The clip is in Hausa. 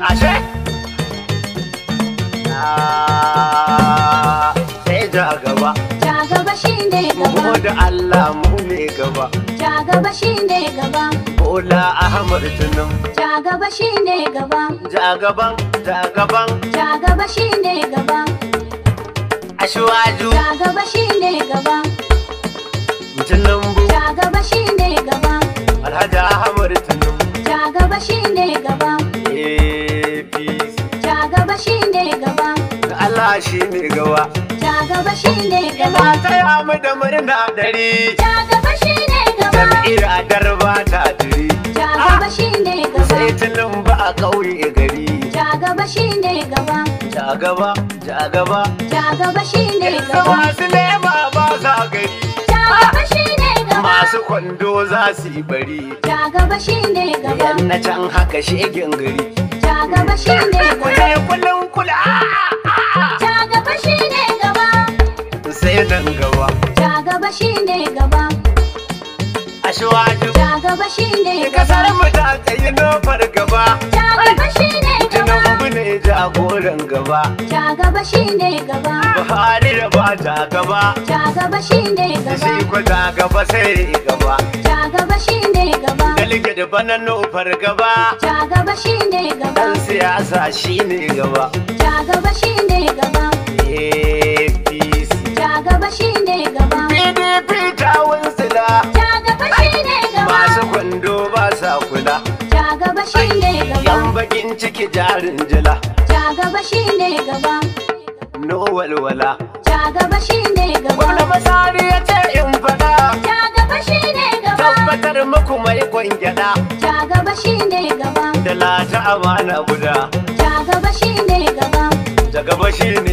ashe sai ja gaba Ja gaba shine mu gaba. da Allah mu ne gaba Ja gaba shine gaba. Bola Ahmad Tinubu Ja gaba shine gaba. ja gaban Ja gaba shine gaba. Ashwaju Ja gaba shine gaba. Tinubu Ja gaba shine gaba. Alhaji Ahmad Tinubu Ja gaba shine gaba. APC Ja gaba shine gaba. Allah shi ne gaba Ja gaba shine gaba. ina taya mu da murna dari Ja gaba shine gaba. jam'iyyar adarba ta diri Ja gaba shine gaba. sai Tinubu a ƙauye gari Ja gaba shine gaba. ja gaba Ja gaba shine yanzu gaba. masu lema ba sa gari Ja gaba shine gaba. masu kwando za su yi bari Ja gaba shine gaba. yan na can haka shegen gari Ja gaba shine gaba. kulai kullum kula Ja gaba shine gaba. sai nan gaba Ja gaba shine gaba. Ashwaju Ja gaba shine kasar gaba. mu ta tsayi nofar gaba Ja gaba shine gaba. Tinubu ne jagoran gaba Ja gaba shine gaba. Buhari da ba ta gaba Ja gaba shine shi gaba. ko ta gaba sai gaba Ja gaba shine gaba. Dalike da bana nufar gaba Ja gaba shine gaba. dan siyasa shine gaba Ja gaba shine gaba. APC Ja gaba shine gaba. PDP ta wunsila Ja gaba shine gaba. masu kwando ba sa kula Ja gaba shine gaba. yan bakin ciki jarin jila Ja gaba shine gaba. no walwala Ja gaba shine gaba. gwamna masari ya ce in faɗa Ja gaba shine gaba. tabbatar muku mai kwangyada Ja gaba shine gaba. da lata amana guda Ja gaba shine gaba. da gaba shine